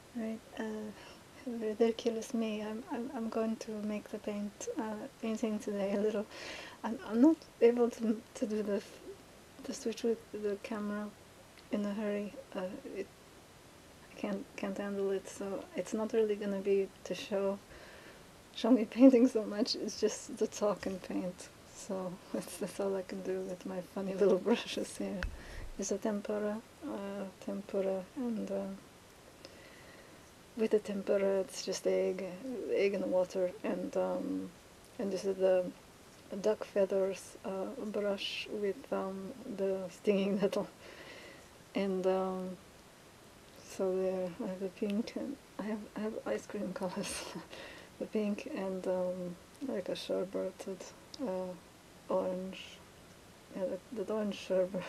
Right. Ridiculous me. I'm going to make the painting today a little. I'm not able to do the switch with the camera in a hurry. It I can't handle it. So it's not really gonna be to show me painting so much. It's just to talk and paint. So that's all I can do with my funny little brushes here. It's a tempura, and with the tempura, it's just egg and water, and this is the duck feathers brush with the stinging nettle, and so there I have the pink, and I have ice cream colors, the pink and like a sherbeted orange, yeah, the orange sherbet.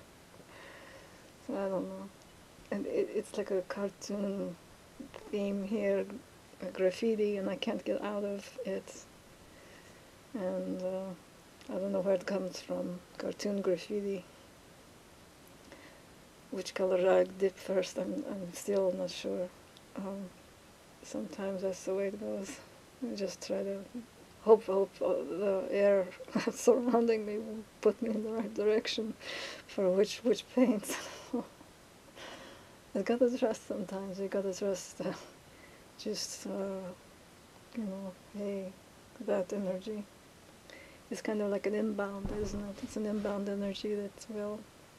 So I don't know, and it's like a cartoon theme here, graffiti, and I can't get out of it. And I don't know where it comes from. Cartoon graffiti. Which color I dip first, I'm still not sure. Sometimes that's the way it goes. I just try to hope the air surrounding me will put me in the right direction for which paint. You gotta trust sometimes. You gotta trust just hey, that energy. It's kind of like an inbound, isn't it? It's an inbound energy that, well,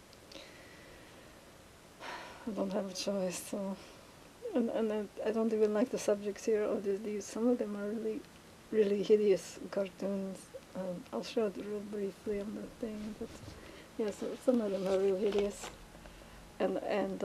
I don't have a choice. So, and I don't even like the subjects here. Of these, some of them are really, really hideous cartoons. I'll show it real briefly on the thing, but yeah, so some of them are real hideous, and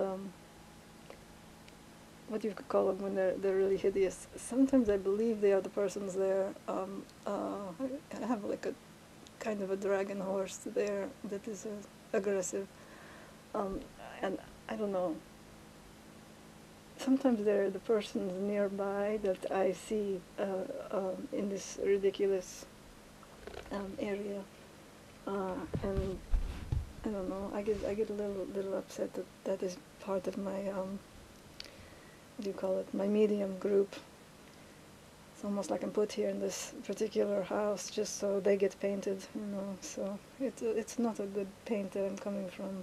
what you could call them when they're really hideous. Sometimes I believe they are the persons there. I have like a kind of a dragon horse there that is aggressive, and I don't know. Sometimes they're the persons nearby that I see in this ridiculous area, and I don't know. I get a little upset that that is part of my what do you call it? My medium group. It's almost like I'm put here in this particular house just so they get painted, So it's not a good paint that I'm coming from.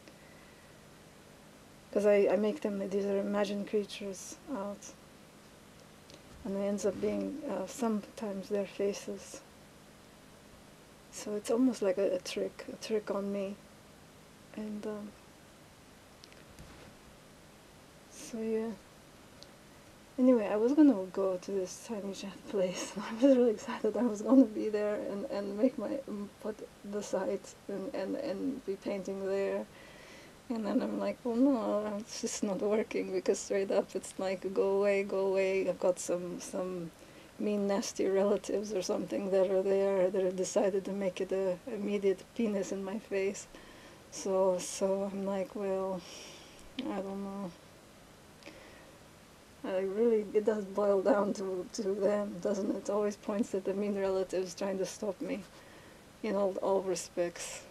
Because I make them, these are imagined creatures out. And it ends up being sometimes their faces. So it's almost like a trick on me. And so yeah. Anyway, I was gonna go to this tiny chat place. I was really excited I was gonna be there and make put the site and be painting there. And then I'm like, well, no, it's just not working, because straight up it's like, go away, go away. I've got some mean, nasty relatives or something that are there that have decided to make it a immediate penis in my face. So I'm like, well, I don't know. It does boil down to them, doesn't it? It always points at the mean relatives trying to stop me in all respects.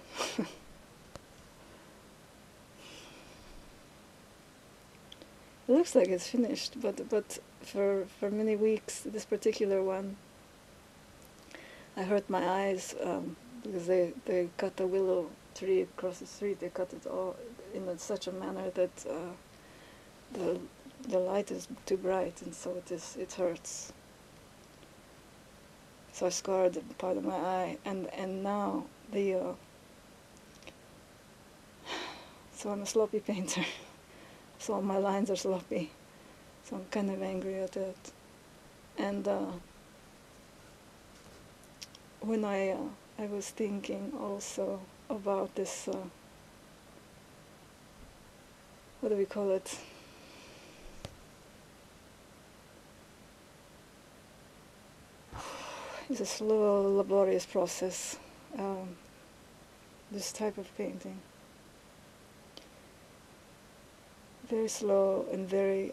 It looks like it's finished, but for many weeks, this particular one, I hurt my eyes because they cut the willow tree across the street. They cut it all in such a manner that the light is too bright, and so it hurts. So I scarred part of my eye, and now so I'm a sloppy painter. So my lines are sloppy. So I'm kind of angry at it. And when I was thinking also about this, what do we call it? It's a slow, laborious process, this type of painting. Very slow and very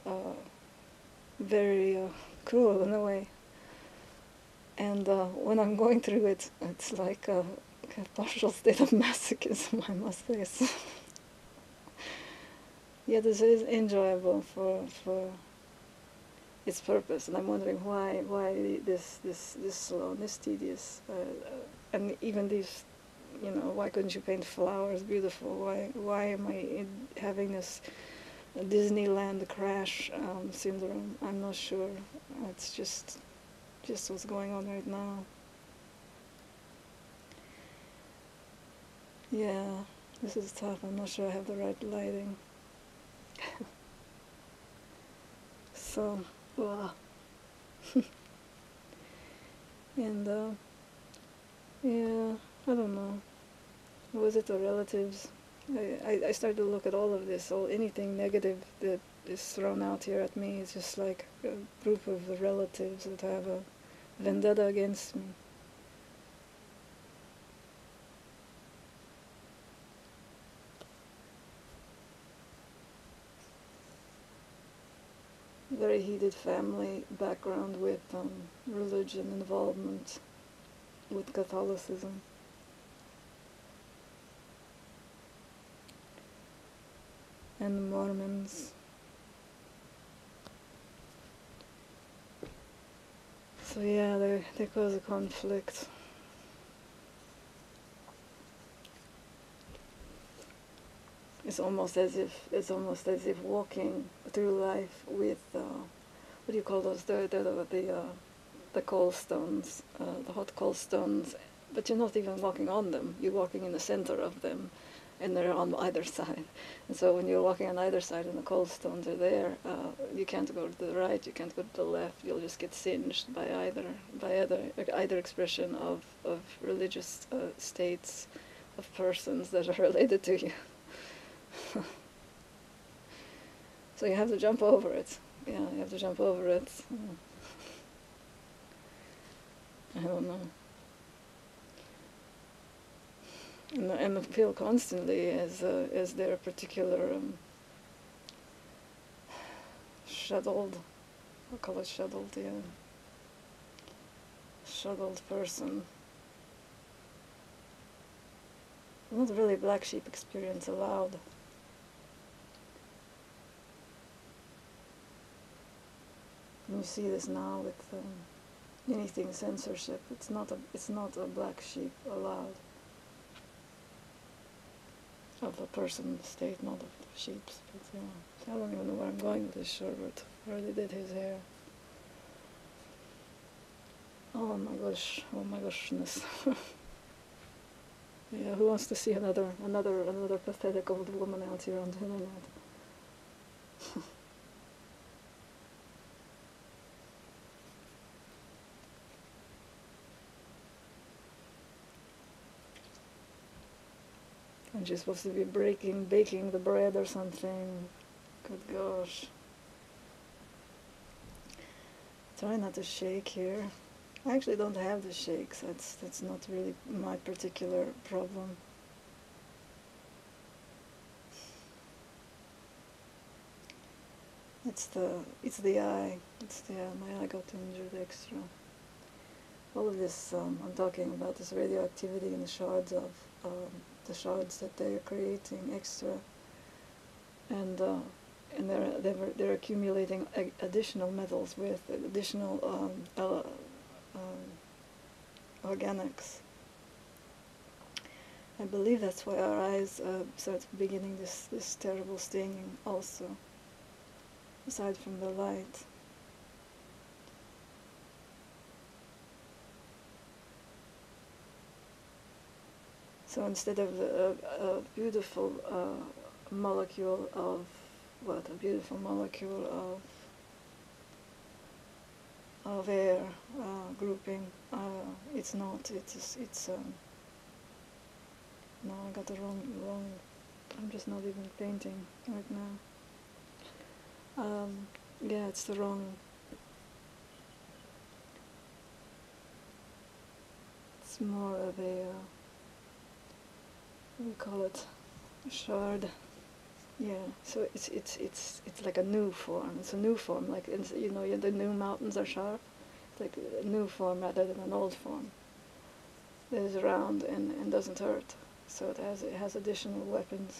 cruel in a way. And when I'm going through it, it's like a partial state of masochism, I must say. Yeah, this is enjoyable for its purpose, and I'm wondering why this slow and this tedious, and even these, you know, why couldn't you paint flowers beautiful? Why am I having this Disneyland crash syndrome? I'm not sure. It's just what's going on right now. Yeah, this is tough. I'm not sure I have the right lighting. So, wow. And yeah, I don't know. Was it the relatives? I started to look at all of this, anything negative that is thrown out here at me is just like a group of the relatives that have a vendetta against me. Very heated family background with religion involvement with Catholicism. And the Mormons. So yeah, they cause a conflict. It's almost as if walking through life with what do you call those? The coal stones, the hot coal stones. But you're not even walking on them. You're walking in the center of them, and they're on either side. And so when you're walking on either side and the coal stones are there, you can't go to the right, you can't go to the left. You'll just get singed by either expression of religious states, of persons that are related to you. So you have to jump over it. Yeah, you have to jump over it. I don't know. And I feel constantly as their particular shuttled, I'll call it shuttled, yeah, shuttled person. Not really a black sheep experience allowed. And you see this now with anything censorship. It's not a black sheep allowed. Of a person state, not of the sheep's. But yeah, so I don't even know where I'm going with this sherbet. I already did his hair. Oh my goshness. Yeah, who wants to see another pathetic old woman out here on the internet? And she's supposed to be baking the bread or something. Good gosh. Try not to shake here. I actually don't have the shakes. That's not really my particular problem. It's the eye. My eye got injured extra. All of this I'm talking about this radioactivity in the shards of the shards that they're creating extra, and they're accumulating additional metals with additional organics. I believe that's why our eyes start beginning this terrible stinging also, aside from the light. So instead of a beautiful molecule of a beautiful molecule of air grouping, it's not. It's no, I got the wrong. I'm just not even painting right now. Yeah, it's the wrong. It's more of a we call it shard. Yeah, so it's like a new form. It's a new form, like you know, the new mountains are sharp. It's like a new form rather than an old form. That is round and doesn't hurt. So it has additional weapons.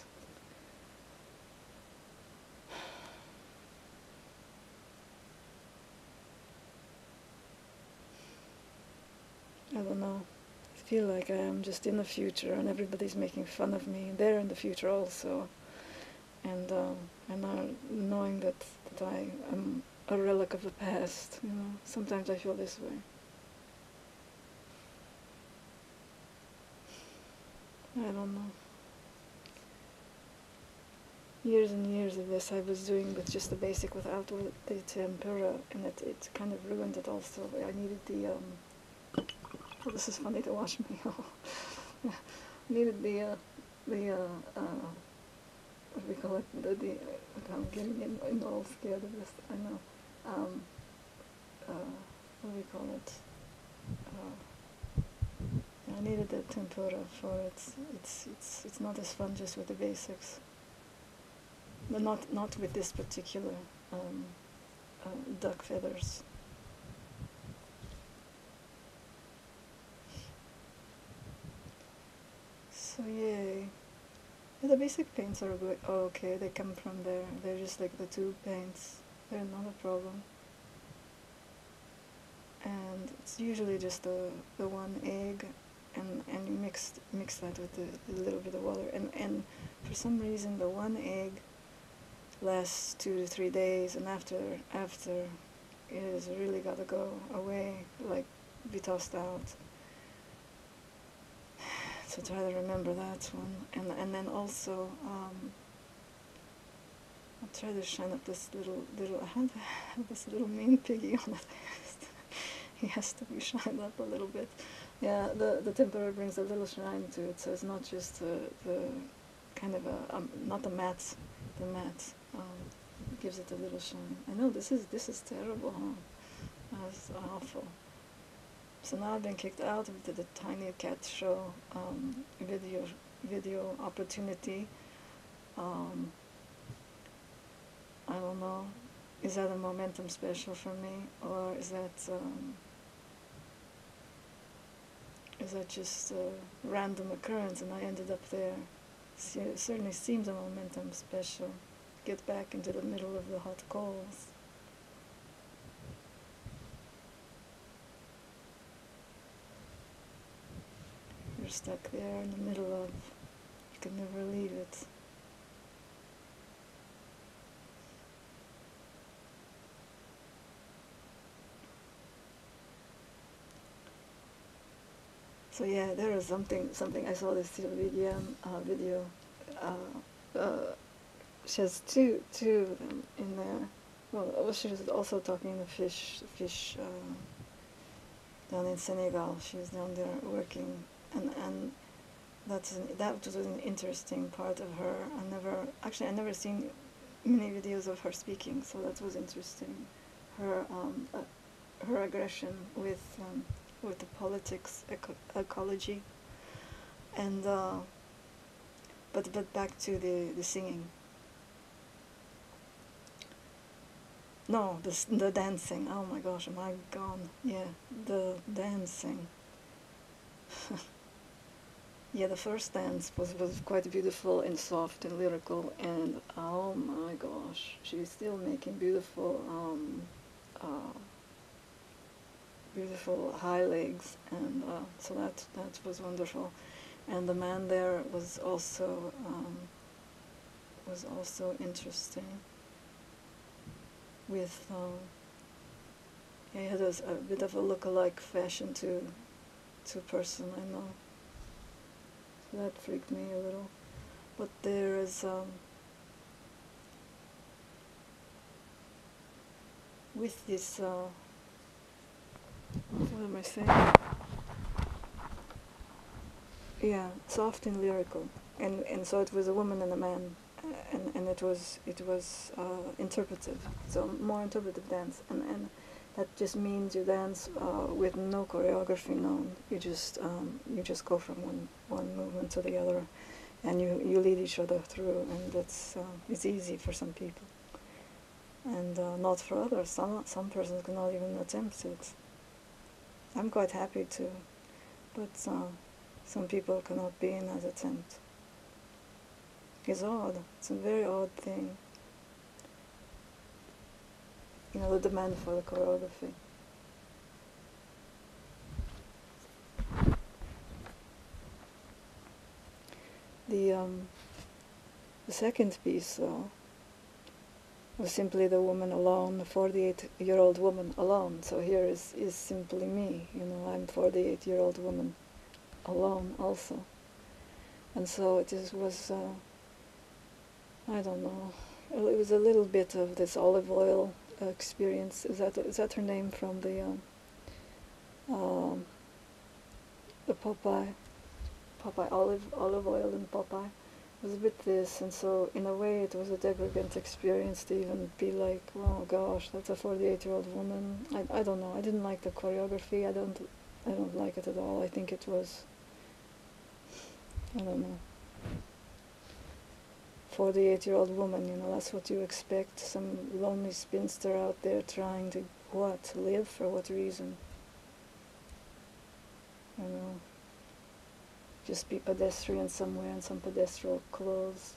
I don't know. I feel like I am just in the future and everybody's making fun of me. They're in the future also. And now knowing that I am a relic of the past, you know, sometimes I feel this way. I don't know. Years and years of this I was doing with just the basic without the tempera, and it kind of ruined it also. I needed the, oh, this is funny to watch me. I needed what do we call it, I'm getting in all scared of this, I know. What do we call it? I needed the tempura for it. It's not as fun just with the basics. But not with this particular duck feathers. So yay. Yeah, the basic paints are good. Oh, okay, they come from there. They're just like the tube paints. They're not a problem. And it's usually just the one egg, and you mix that with a little bit of water. And for some reason the one egg lasts 2 to 3 days, and after it has really got to go away, like be tossed out. So try to remember that one, and then also I'll try to shine up this little I have this little mean piggy on it. He has to be shined up a little bit. Yeah, the tempera brings a little shine to it, so it's not just the kind of not the matte. The matte gives it a little shine. I know this is terrible, huh? That's awful. So now I've been kicked out of the Tiny Cat Show video opportunity. I don't know. Is that a momentum special for me, or is that just a random occurrence and I ended up there? It certainly seems a momentum special. Get back into the middle of the hot coals. You're stuck there in the middle of, you can never leave it. So yeah, there is something I saw this Zayvra video. She has two of them in there. Well, she was also talking to fish down in Senegal. She was down there working, and that was an interesting part of her. I never seen many videos of her speaking, so that was interesting. Her aggression with the politics, ecology, and but back to the singing. No, the dancing. Oh my gosh, am I gone? Yeah, the dancing. Yeah, the first dance was quite beautiful and soft and lyrical, and oh my gosh, she's still making beautiful beautiful high legs, and so that was wonderful. And the man there was also interesting. With he had a bit of a look-alike fashion to person I know. So that freaked me a little. But there is with this. What am I saying? Yeah, soft and lyrical, and so it was a woman and a man, and it was interpretive, so more interpretive dance, and that just means you dance with no choreography known. You just go from one movement to the other, and you lead each other through, and that's it's easy for some people, and not for others. Some persons cannot even attempt it. I'm quite happy to, but some people cannot be in that attempt. It's odd. It's a very odd thing. You know, the demand for the choreography. the second piece was simply the woman alone, a 48-year-old woman alone. So here is simply me, you know, I'm 48-year-old woman alone also. And so it was, I don't know, it was a little bit of this olive oil experience. Is that her name from the Popeye olive oil in Popeye? It was a bit this, and so in a way it was a degradant experience to even be like, oh gosh, that's a 48-year-old woman. I don't know. I didn't like the choreography. I don't like it at all. I think it was, I don't know, 48-year-old woman, you know, that's what you expect. Some lonely spinster out there trying to, what, live? For what reason? You know, just be pedestrian somewhere in some pedestrian clothes.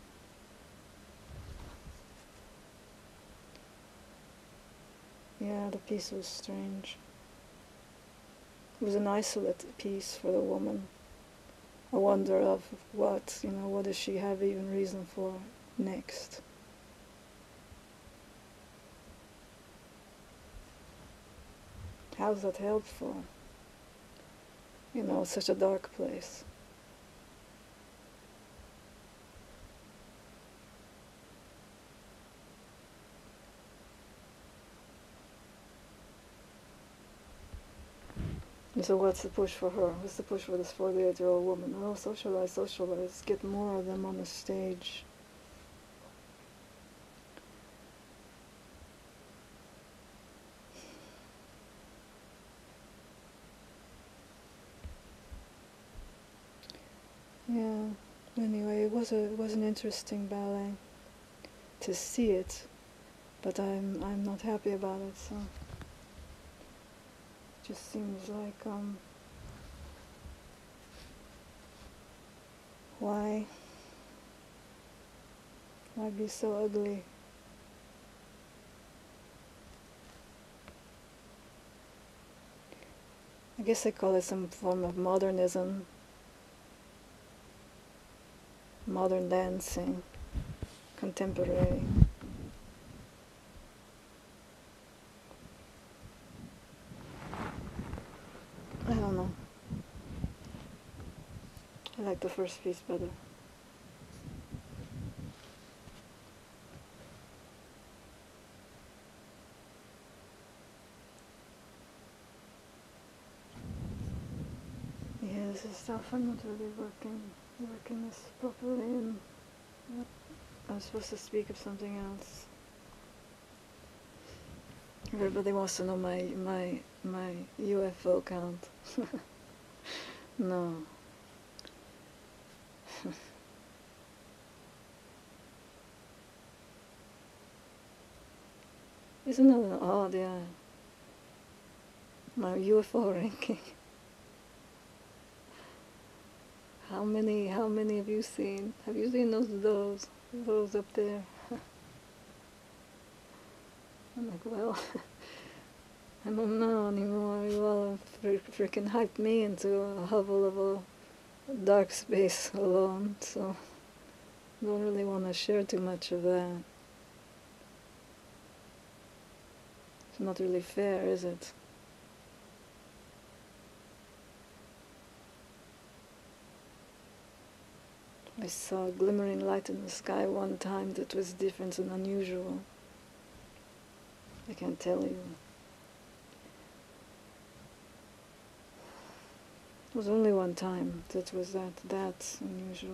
Yeah, the piece was strange. It was an isolate piece for the woman. A wonder of what, you know, what does she have even reason for next? How's that helpful? You know, such a dark place. And so what's the push for her? What's the push for this 48-year-old woman? Oh, socialize, get more of them on the stage. Yeah, anyway, it was an interesting ballet to see it, but I'm not happy about it, so it just seems like why be so ugly? I guess I call it some form of modernism, modern dancing, contemporary. I don't know. I like the first piece better. Yeah, this is stuff I'm not really working this properly in. I was supposed to speak of something else. Everybody wants to know my UFO count. No. Isn't that odd? Yeah. My UFO ranking. How many have you seen? Have you seen those up there? I'm like, well, I don't know anymore. You all freaking hyped me into a hovel of a dark space alone, so I don't really want to share too much of that. It's not really fair, is it? I saw a glimmering light in the sky one time that was different and unusual. I can't tell you. It was only one time that was that unusual.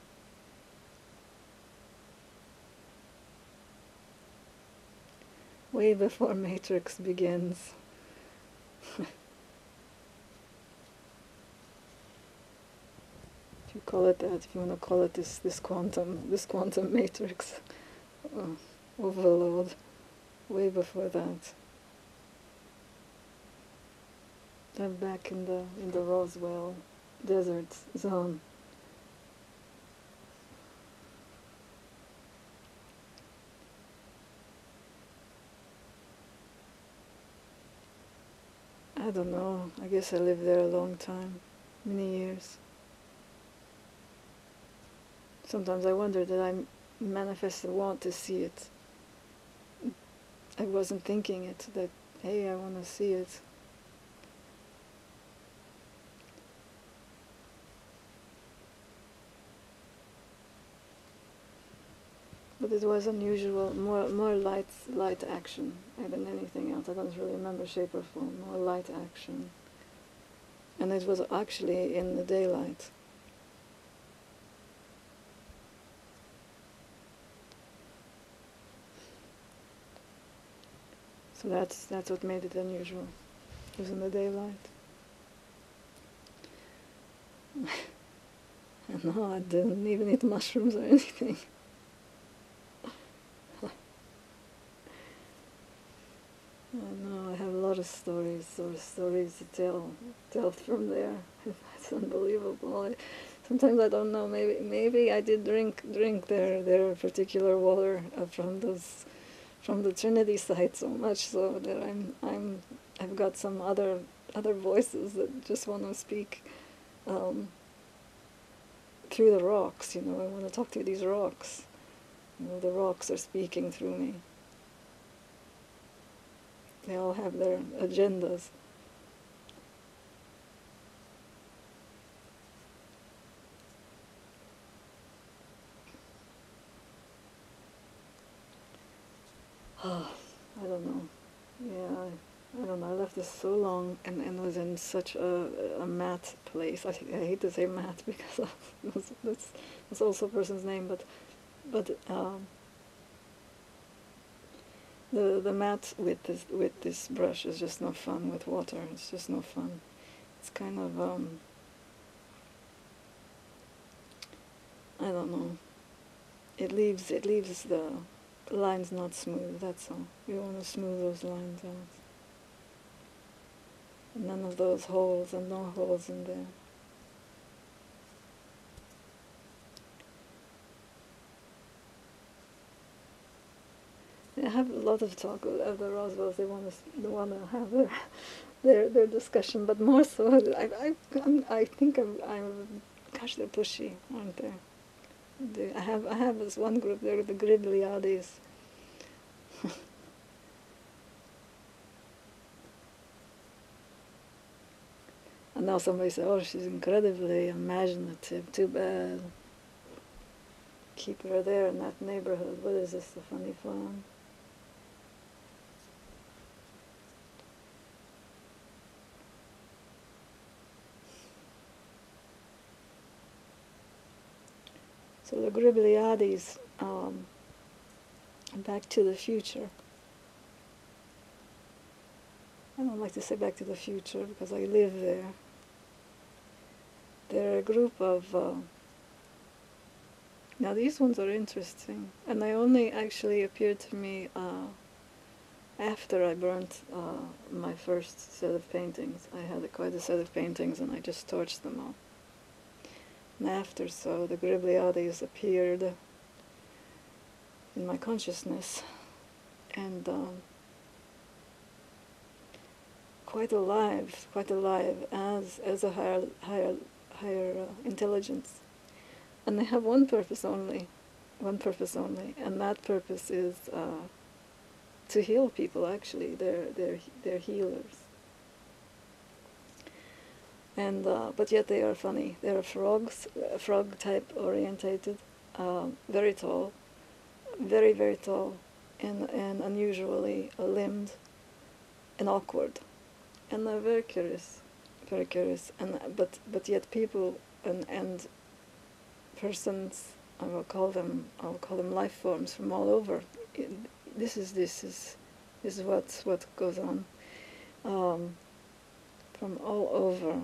Way before Matrix begins. If you call it that, if you want to call it this quantum matrix overload, way before that. I'm back in the Roswell desert zone. I don't know. I guess I lived there a long time, many years. sometimes I wonder that I manifest a want to see it. I wasn't thinking it, that, hey, I want to see it. But it was unusual, more light action than anything else. I don't really remember shape or form, more light action. And it was actually in the daylight. So that's what made it unusual. It was in the daylight. And no, I didn't even eat mushrooms or anything. I know, I have a lot of stories to tell from there. It's unbelievable. Sometimes I don't know. Maybe I did drink their particular water from the Trinity site so much so that I've got some other voices that just want to speak through the rocks. I want to talk to these rocks. The rocks are speaking through me. They all have their agendas. I don't know. Yeah, I don't know. I left this so long and was in such a matte place. I hate to say matte because that's also a person's name, but the matte with this brush is just no fun with water. It's just no fun. It's kind of I don't know. It leaves the lines not smooth. That's all. You want to smooth those lines out. None of those holes, and no holes in there. I have a lot of talk of the Roswells. They want to have their discussion, but more so, I think I'm gosh, they're pushy, aren't they? I have this one group. They're the Gribliadis. And now somebody said, "Oh, she's incredibly imaginative. Too bad. Keep her there in that neighborhood. What is this, the funny farm?" So the Gribliadis, Back to the Future. I don't like to say Back to the Future because I live there. They're a group of... now these ones are interesting, and they only actually appeared to me after I burnt my first set of paintings. I had quite a set of paintings and I just torched them all. And after so, the Gribliadis appeared in my consciousness, and quite alive as a higher intelligence. And they have one purpose only, and that purpose is to heal people. Actually, they're healers. And but yet they are funny. They are frogs, frog type orientated, very tall, very tall, and unusually limbed, and awkward, and they're very curious, and but yet people and persons, I will call them life forms from all over. This is what goes on from all over.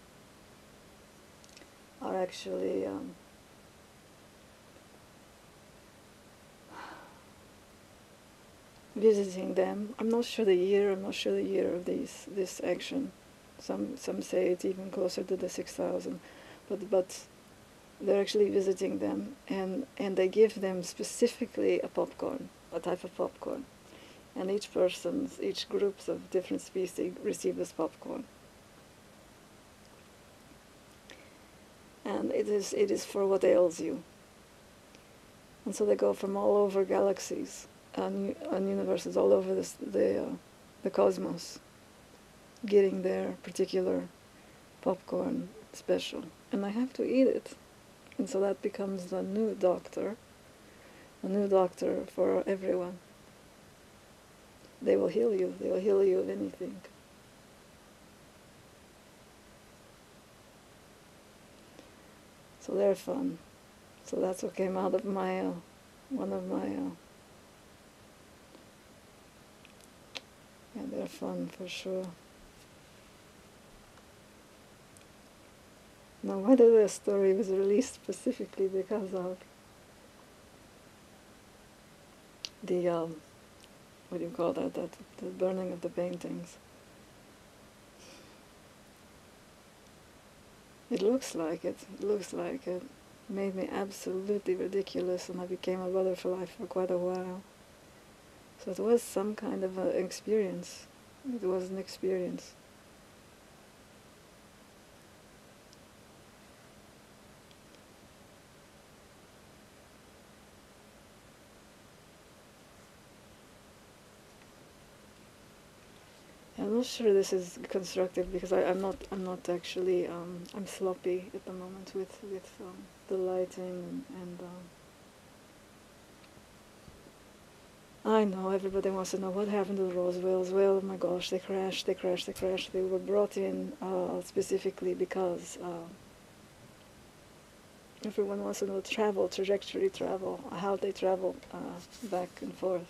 Are actually visiting them. I'm not sure the year of this action. Some say it's even closer to the 6,000, but they're actually visiting them, and they give them specifically a type of popcorn, and each groups of different species receive this popcorn. And it is for what ails you. And so they go from all over galaxies and universes all over the cosmos, getting their particular popcorn special. And I have to eat it. And so that becomes the new doctor, a new doctor for everyone. They will heal you. They will heal you of anything. So they're fun. So that's what came out of my, one of my, yeah, they're fun for sure. Now, whether the story was released specifically because of the, what do you call that, the burning of the paintings. It looks like it. It looks like it. Made me absolutely ridiculous, and I became a butterfly for quite a while. So it was some kind of an experience. It was an experience. I'm not sure this is constructive because I'm not actually I'm sloppy at the moment with the lighting and I know everybody wants to know what happened to the Roswells. Well, oh my gosh, they crashed. They were brought in specifically because everyone wants to know trajectory travel, how they travel back and forth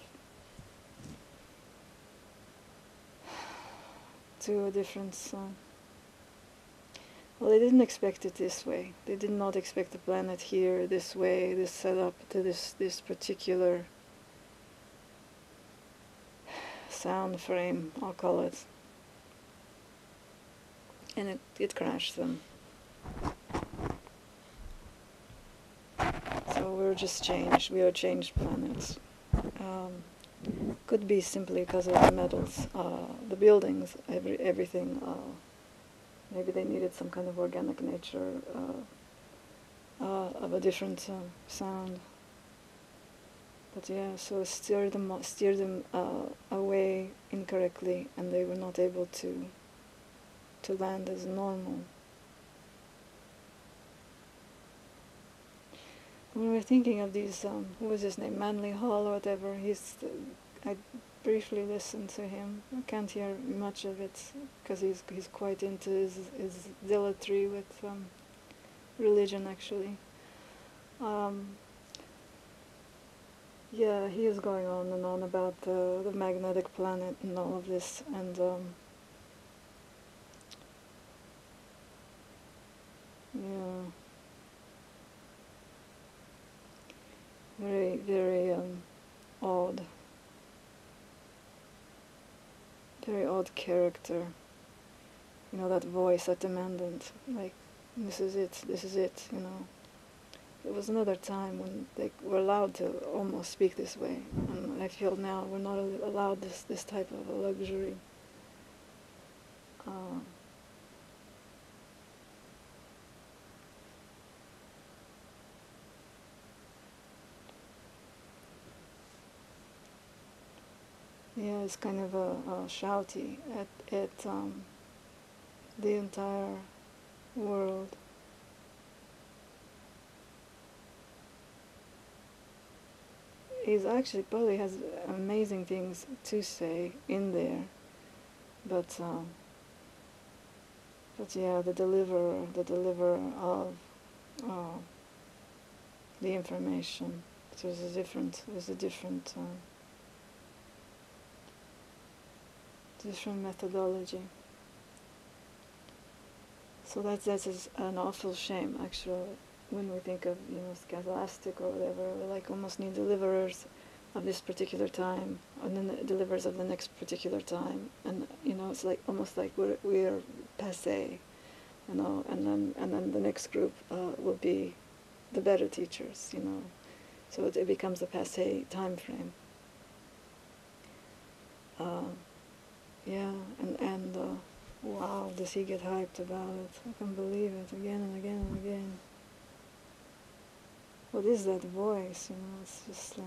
to a different sun. Well, they didn't expect it this way. They did not expect the planet here this way, this setup to this particular sound frame, I'll call it. And it crashed them. So we're just changed. We are changed planets. Could be simply because of the metals, the buildings, everything. Maybe they needed some kind of organic nature of a different sound. But yeah, so steer them away incorrectly, and they were not able to land as normal. When we're thinking of these, what was his name, Manly Hall or whatever, I briefly listened to him. I can't hear much of it because he's quite into his zealotry with religion, actually. Yeah, he is going on and on about the magnetic planet and all of this, and yeah, very, very odd. Very odd character. You know, that voice, that demandant, like, this is it, you know. It was another time when they were allowed to almost speak this way, and I feel now we're not allowed this type of a luxury. Yeah, it's kind of a shouty at the entire world. He's actually probably has amazing things to say in there, but yeah, the deliverer of the information. So there's a different methodology. So that's an awful shame, actually, when we think of, you know, scholastic or whatever. We like almost need deliverers of this particular time, and then the deliverers of the next particular time, and you know, it's like almost like we're passé, you know, and then the next group will be the better teachers, you know. So it becomes a passé time frame. Yeah, and wow, does he get hyped about it? I can't believe it, again and again and again. what is that voice? It's just like.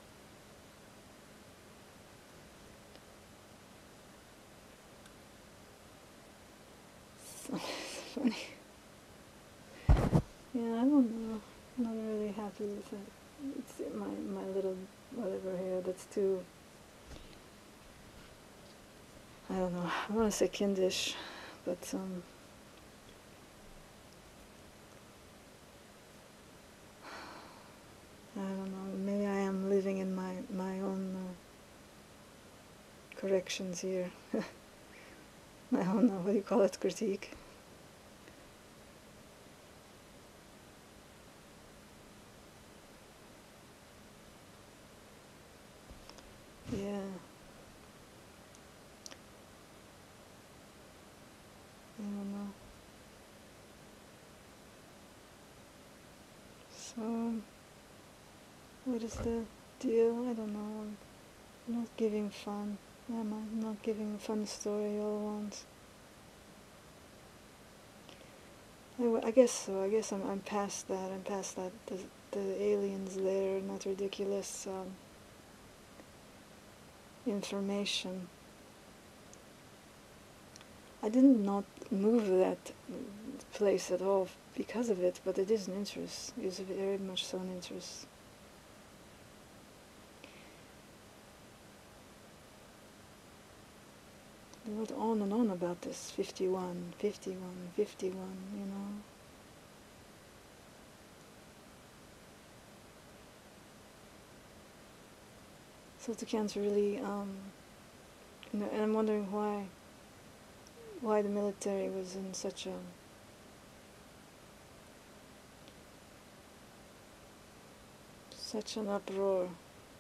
So funny. Yeah, I don't know. I'm not really happy with it. It's my little whatever here that's too. I don't know. I want to say kindish, but I don't know. Maybe I am living in my own corrections here. I don't know. What do you call it? Critique. Yeah. I don't know. So, what is the deal? I don't know. I'm not giving fun. Am I? I'm not giving a fun story all at once. I guess so. I guess I'm past that. I'm past that. The aliens there, not ridiculous information. I didn't not move that place at all because of it, but it is an interest. It is very much so an interest. They went on and on about this 51, 51, 51, you know. So they can't really, you know, and I'm wondering why the military was in such an uproar,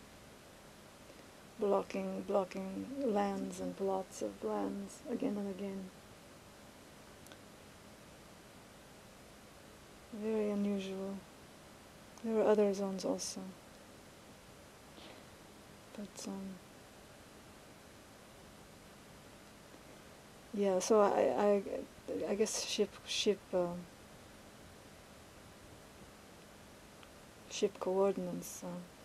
blocking lands and plots of lands again and again. Very unusual. There were other zones also, but yeah. So I guess ship coordinates.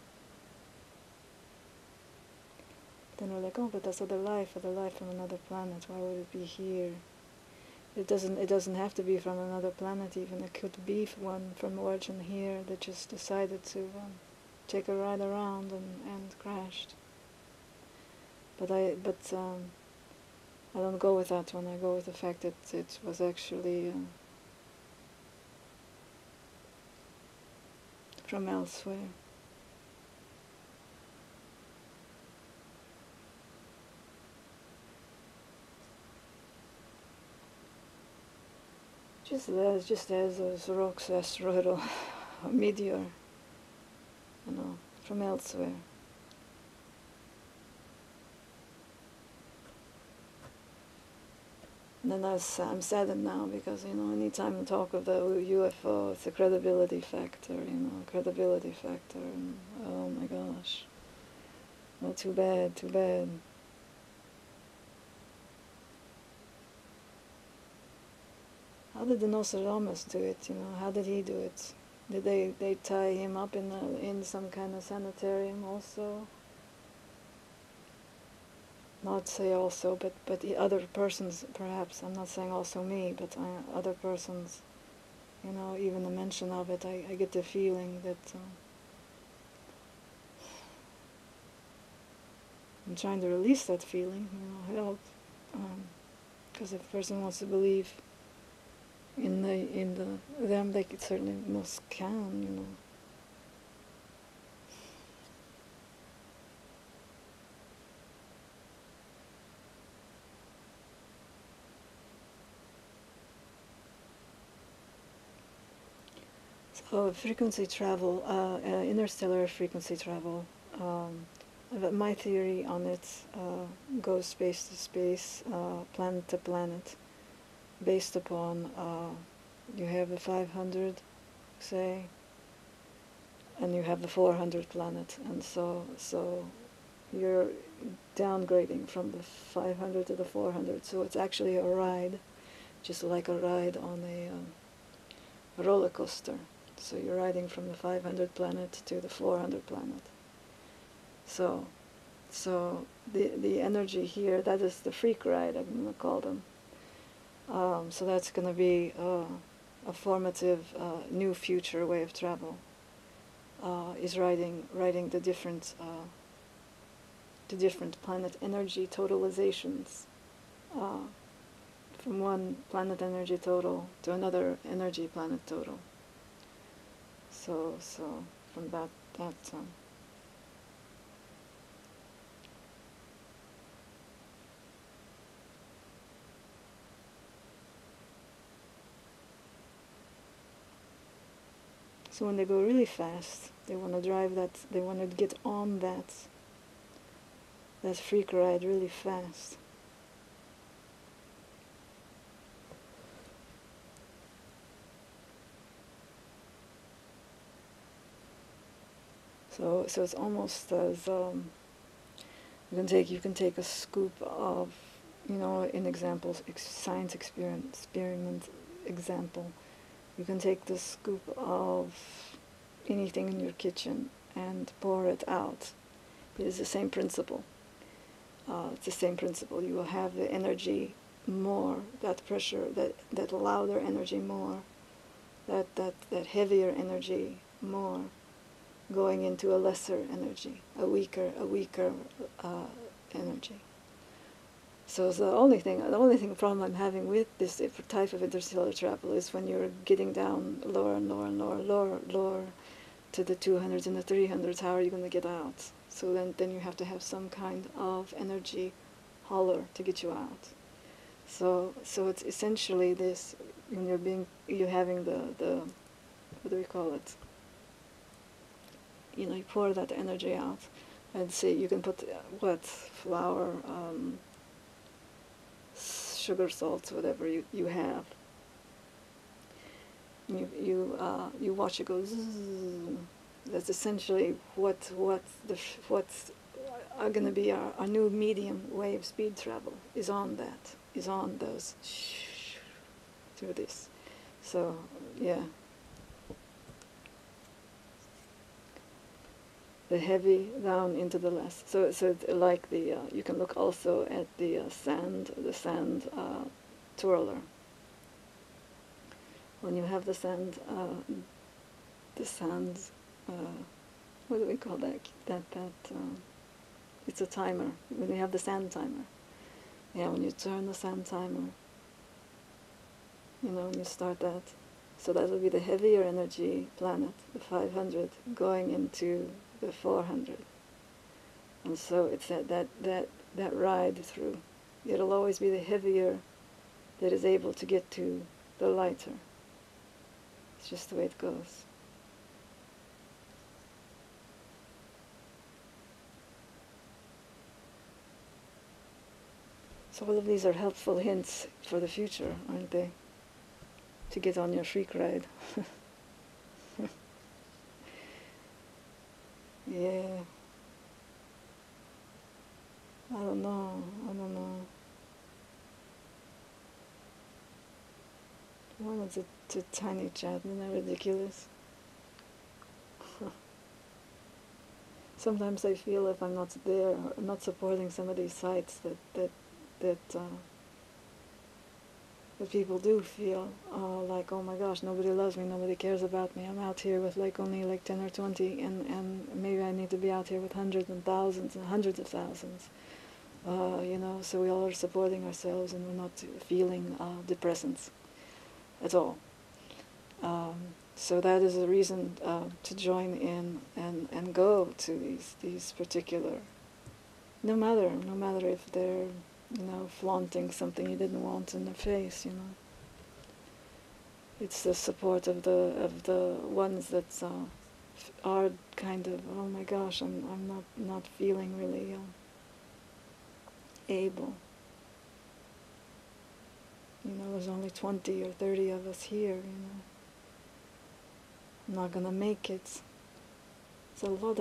Then we're like, oh, but that's other life from another planet. Why would it be here? It doesn't have to be from another planet. Even it could be one from origin here that just decided to take a ride around and crashed. But I don't go with that one. I go with the fact that it was actually from elsewhere. Just as those rocks, asteroidal meteor, you know, from elsewhere. And then I'm saddened now because, you know, anytime I talk of the UFO, it's a credibility factor, you know, credibility factor. And, oh my gosh. Well, too bad, too bad. How did the Nostradamus do it, you know? How did he do it? Did they tie him up in some kind of sanitarium also? Not say also, but the other persons, perhaps. I'm not saying also me, but other persons. You know, even the mention of it, I get the feeling that I'm trying to release that feeling. You know, help, because if a person wants to believe in them, they certainly most can. You know. So frequency travel, interstellar frequency travel. My theory on it goes space to space, planet to planet, based upon you have the 500, say, and you have the 400 planet, and so you're downgrading from the 500 to the 400. So it's actually a ride, just like a ride on a roller coaster. So you're riding from the 500 planet to the 400 planet. So the energy here, that is the freak ride, I'm going to call them. So that's going to be a formative new future way of travel. Is riding the different planet energy totalizations, from one planet energy total to another energy planet total. So from that so when they go really fast, they want to drive that, they want to get on that freak ride really fast. So it's almost as you can take a scoop of, in examples, science experiment example. You can take the scoop of anything in your kitchen and pour it out. It is the same principle. It's the same principle. You will have the energy more, that pressure, that louder energy more, that heavier energy more, going into a lesser energy, a weaker energy. So the only problem I'm having with this type of interstellar travel is when you're getting down lower and lower and lower to the 200s and the 300s. How are you going to get out? So then you have to have some kind of energy holler to get you out. So it's essentially this, when you're having the what do we call it? You pour that energy out, and see, you can put flour, sugar, salts, whatever you have. You watch it go zzz. That's essentially what's going to be our new medium way of speed travel, is on those through this. So yeah, the heavy down into the less. So like the you can look also at the sand twirler. When you have the sand, what do we call that? It's a timer. When you have the sand timer, when you turn the sand timer, when you start that, so that will be the heavier energy planet, the 500, going into the 400, and so it's that ride through. It'll always be the heavier that is able to get to the lighter. It's just the way it goes. So all of these are helpful hints for the future, aren't they? To get on your freak ride. Yeah. I don't know. Well, it's a tiny chat, isn't that ridiculous? Sometimes I feel if I'm not there, or not supporting some of these sites, that people do feel like, oh my gosh, nobody loves me, nobody cares about me. I'm out here with only 10 or 20, and maybe I need to be out here with hundreds and thousands and hundreds of thousands. So we all are supporting ourselves, and we're not feeling depressants at all. So that is a reason to join in and go to these particular, no matter if they're flaunting something you didn't want in the face. It's the support of the ones that are kind of, oh my gosh, I'm not feeling really able. There's only 20 or 30 of us here. I'm not gonna make it. It's a lot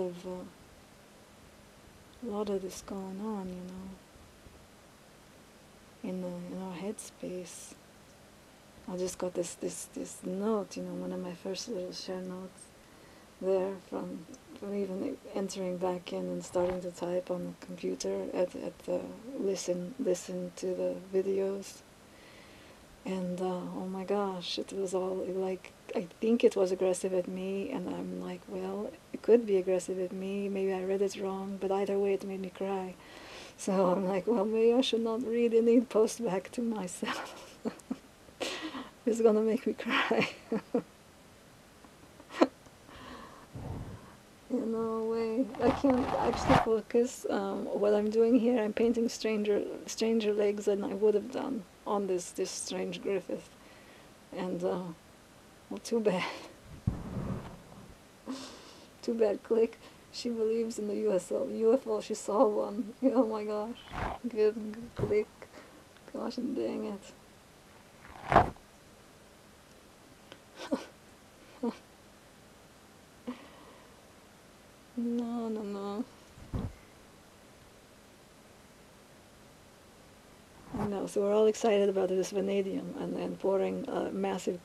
of this going on, in our headspace. I just got this note, you know, one of my first little share notes there from even entering back in and starting to type on the computer at the listen to the videos. And oh my gosh, it was all like, I think it was aggressive at me, and I'm like, well, it could be aggressive at me, maybe I read it wrong, but either way it made me cry. So I'm like, well, maybe I should not read any post back to myself. It's gonna make me cry. No way. I can't actually focus. What I'm doing here, I'm painting stranger legs than I would have done on this strange Griffith. And, well, too bad. Too bad, click. She believes in the UFO. She saw one. Oh my gosh. Good, click. Gosh dang it. No, no, no. I know. So we're all excited about this vanadium and pouring massive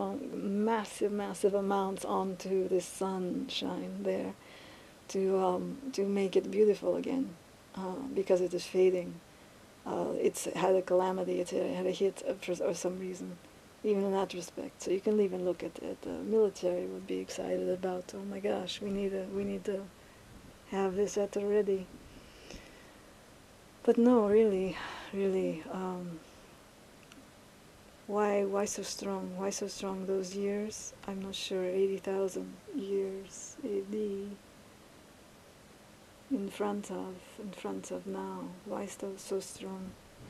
amounts onto this sunshine there to make it beautiful again, because it is fading. It's had a calamity. It had a hit for some reason, even in that respect. So you can even look at the military would be excited about. Oh my gosh, we need to have this at the ready. But no, really, why so strong? Why so strong those years? I'm not sure. 80,000 years A.D. in front of now. Why so strong?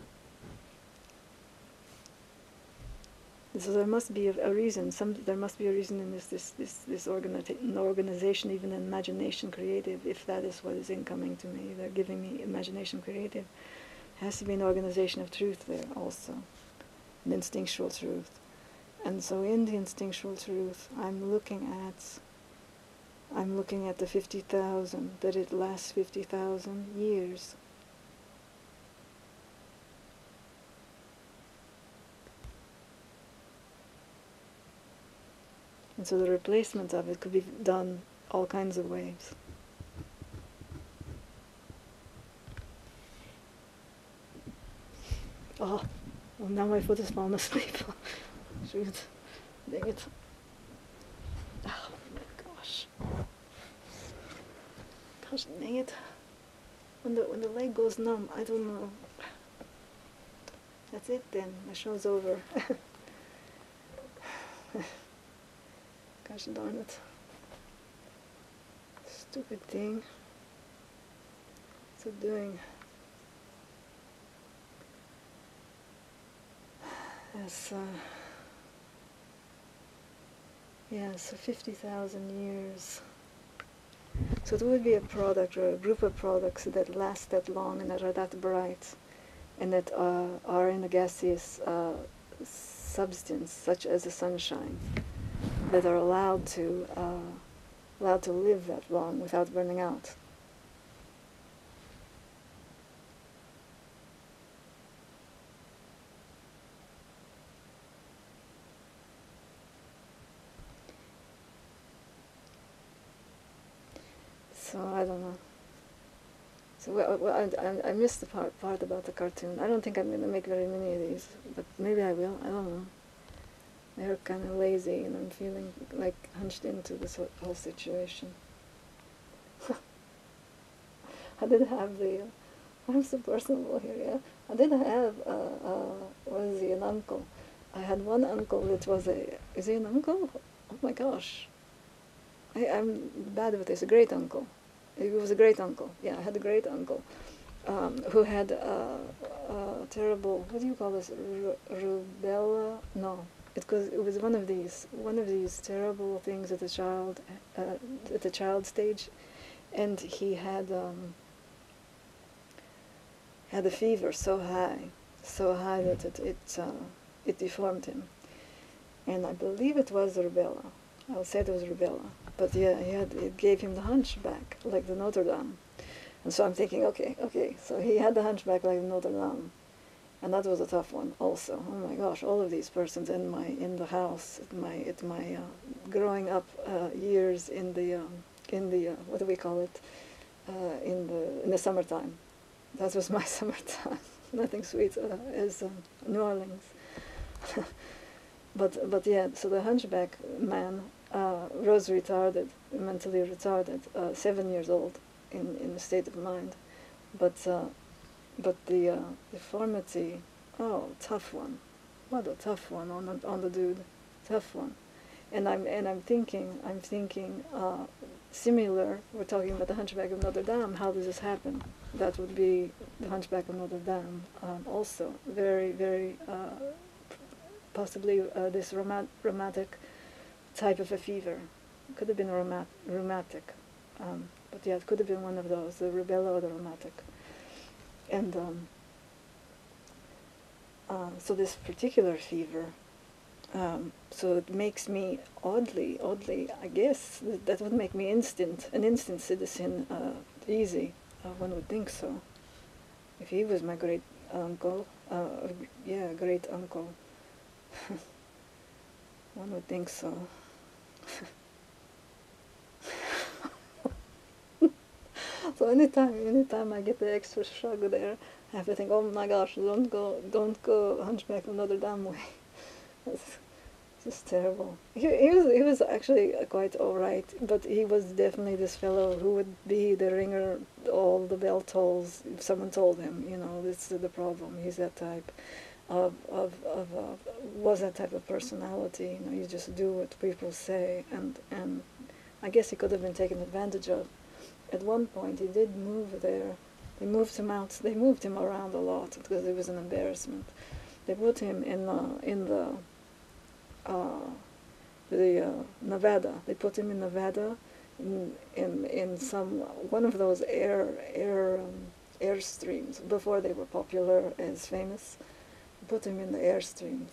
So there must be a reason. There must be a reason in this organization, even imagination creative. If that is what is incoming to me, they're giving me imagination creative. Has to be an organization of truth there also, an instinctual truth. And so in the instinctual truth, I'm looking at the 50,000, that it lasts 50,000 years. And so the replacement of it could be done all kinds of ways. Oh, well, now my foot is falling asleep. Shoot. Dang it. Oh my gosh. Gosh dang it. When the leg goes numb, I don't know. That's it then. My show's over. Gosh darn it. Stupid thing. What's it doing? Yes, yeah, so 50,000 years. So it would be a product or a group of products that last that long and that are that bright and that are in a gaseous substance, such as the sunshine, that are allowed to live that long without burning out. So I don't know. So I missed the part about the cartoon. I don't think I'm going to make very many of these, but maybe I will. I don't know. They're kind of lazy, and I'm feeling like hunched into this whole situation. I did have I'm so personal here, yeah. I did have, was he an uncle? I had one uncle that was is he an uncle? Oh my gosh. I'm bad with this, a great uncle. He was a great uncle. Yeah, I had a great uncle who had terrible, what do you call this, rubella? No, it was one of these terrible things at the child stage, and he had a fever so high that it deformed him, and I believe it was rubella. I'll say it was rubella. But yeah, it gave him the hunchback, like the Notre Dame. And so I'm thinking, okay, so he had the hunchback like the Notre Dame. And that was a tough one also. Oh my gosh, all of these persons in the house, at my growing up years in the what do we call it, in the summertime. That was my summertime. Nothing sweet as New Orleans. But yeah, so the hunchback man was retarded, mentally retarded, 7 years old in the state of mind, but the deformity, oh, tough one. What a tough one on the dude, tough one. And I'm thinking similar. We're talking about the Hunchback of Notre Dame. How does this happen? That would be the Hunchback of Notre Dame. Also, very, very possibly this rheumatic type of a fever. Could have been rheumatic, but yeah, it could have been one of those, the rubella or the rheumatic. And so this particular fever, so it makes me oddly, I guess, that would make me an instant citizen, easy. One would think so. If he was my great uncle, yeah, great uncle, one would think so. So anytime I get the extra shrug there, I have to think, oh my gosh, don't go Hunchback of Notre Dame way. That's just terrible. He was actually quite all right, but he was definitely this fellow who would be the ringer, all the bell tolls if someone told him, you know, this is the problem. He's that type was that type of personality. You know, you just do what people say, and I guess he could have been taken advantage of. At one point, he did move there. They moved him out. They moved him around a lot because it was an embarrassment. They put him in the Nevada. They put him in Nevada, in some one of those airstreams before they were popular as famous. They put him in the airstreams.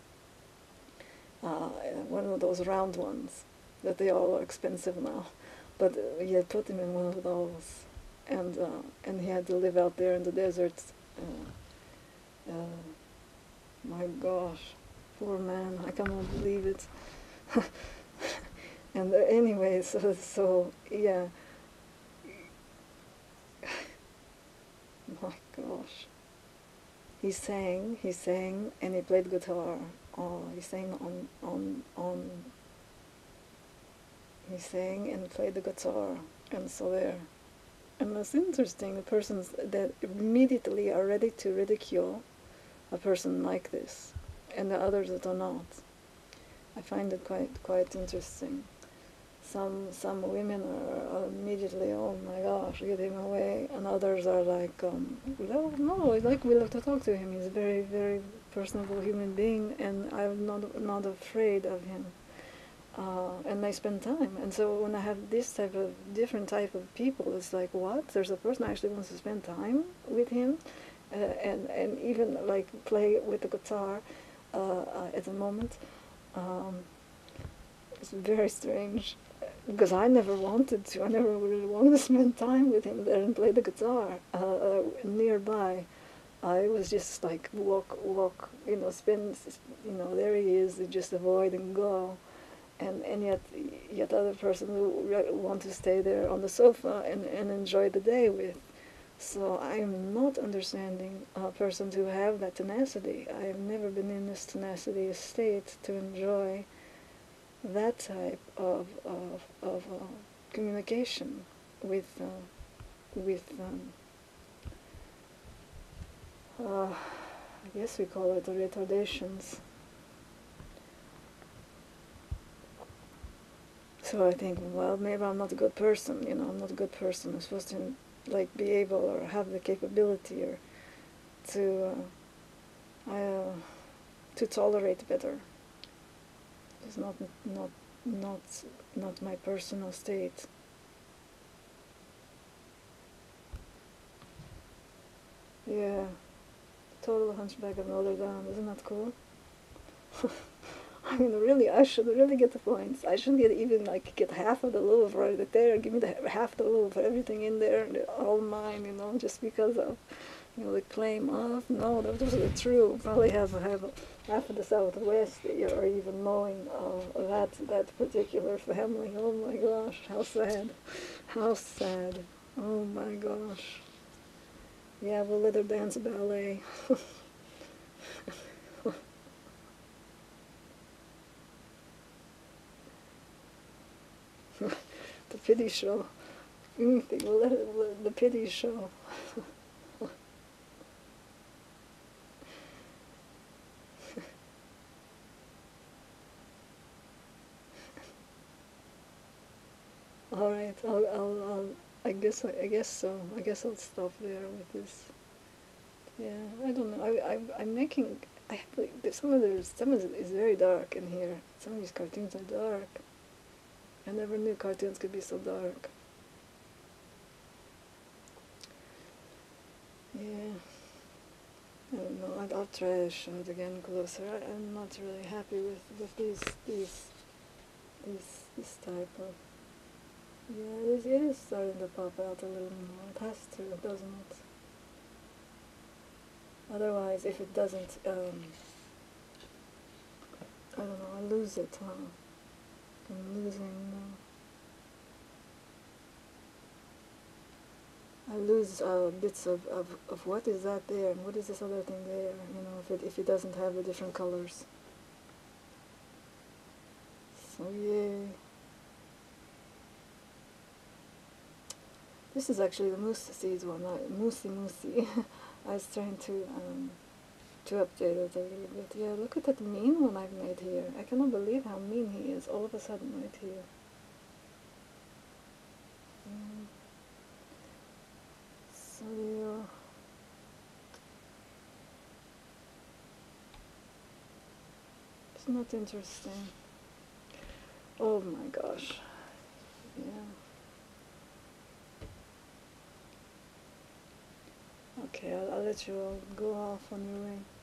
One of those round ones that they all are expensive now. But he had put him in one of those, and he had to live out there in the desert. My gosh, poor man! I cannot believe it. And anyway, so yeah. My gosh. He sang, and he played guitar. Oh, he sang on. He sang and played the guitar, and so there. And it's interesting, the persons that immediately are ready to ridicule a person like this, and the others that are not. I find it quite interesting. Some women are immediately, oh my gosh, get him away, and others are like, well, no, we love to talk to him. He's a very, very personable human being, and I'm not afraid of him. And I spend time, and so when I have this different type of people, it's like, what? There's a person who actually wants to spend time with him, and even like play with the guitar at the moment. It's very strange, because I never wanted to. I never really wanted to spend time with him there and play the guitar nearby. I was just like walk, you know, you know, there he is, just avoid and go. And yet other person who want to stay there on the sofa and enjoy the day with. So I am not understanding persons who have that tenacity. I have never been in this tenacity state to enjoy that type of communication with I guess we call it the retardations. So I think, well, maybe I'm not a good person, you know, I'm not a good person. I'm supposed to, like, be able or have the capability or to tolerate better. It's not my personal state. Yeah, total Hunchback of Notre Dame, isn't that cool? I mean, really, I should really get the points. I should get half of the Louvre right there. Give me half the Louvre, everything in there, all mine, you know, just because of You know, the claim of, no, that wasn't true. Probably have half of the Southwest or even knowing that particular family. Oh my gosh, how sad. How sad. Oh my gosh. Yeah, we'll let her dance ballet. The pity show. Anything, we'll let it, the pity show. All right, I guess so. I guess I'll stop there with this. Yeah, I don't know. I'm making. I have like some of it is very dark in here. Some of these cartoons are dark. I never knew cartoons could be so dark. Yeah, I don't know. I'll try to show it again closer. I'm not really happy with this type of. Yeah, it is starting to pop out a little more. It has to, doesn't it? Otherwise, if it doesn't, I don't know, I lose it, huh? I'm losing, I lose bits of what is that there and what is this other thing there, you know, if it doesn't have the different colors. So, yay. This is actually the moose seeds one, moosey. I was trying to update it a little bit. Yeah, look at that mean one I've made here. I cannot believe how mean he is all of a sudden right here. So yeah. It's not interesting. Oh my gosh. Yeah. Okay, I'll let you all go off on your way.